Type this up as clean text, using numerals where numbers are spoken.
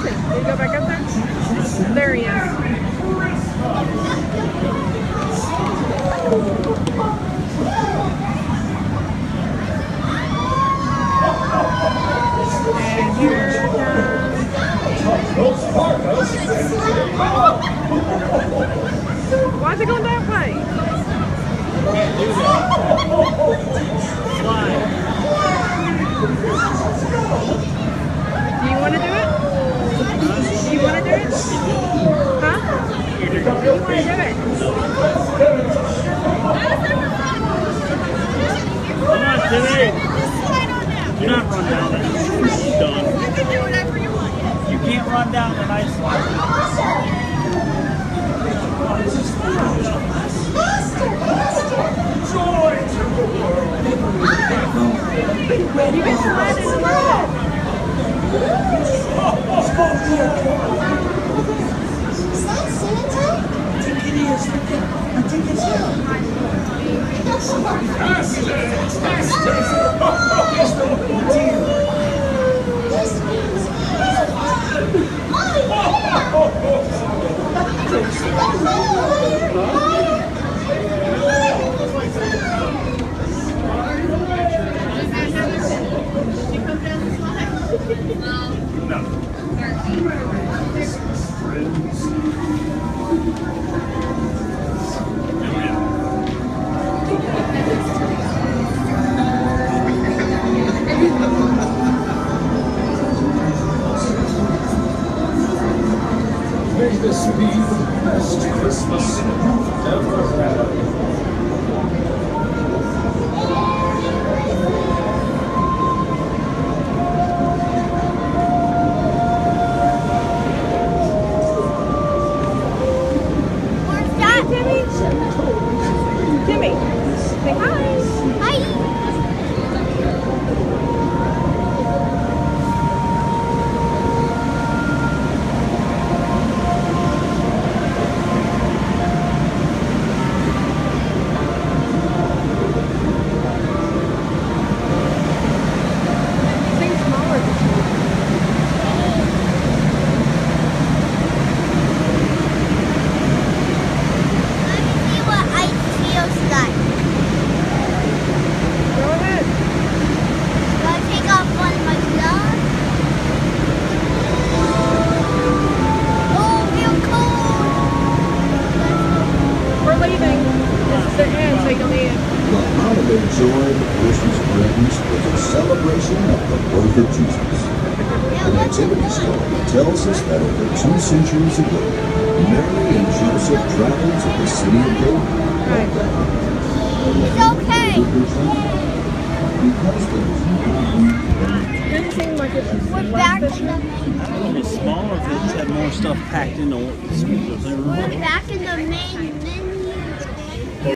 he? Did he go back up there? There he is. And here why is it going that way? Can't do that. Fly. Do you want to do it? Do you want to do it? Huh? Do you want to do it? Come on, Timmy. Do not run down it. It's done. You can do whatever you want. You can't run down the nice slide. You can slide into that. Is that Santa? I think it is. I think it's him. May this be the best Christmas you've ever had. Where's that? Timmy, say hi. Hi. Sing smaller. Let me see what ice feels like. Go ahead. Do I take off one of my gloves? Oh, feel cold. We're leaving. This is the end, so you'll need it. The holiday joy that Christmas brings is a celebration of the birth of Jesus. The Nativity story tells us that over 2 centuries ago, Mary and Joseph traveled to the city of David. Right. It's okay. Because there was Didn't seem like it was We're less back. this year. I don't know if it's smaller, if it's had more stuff packed into the scooters. We're back in the main menu.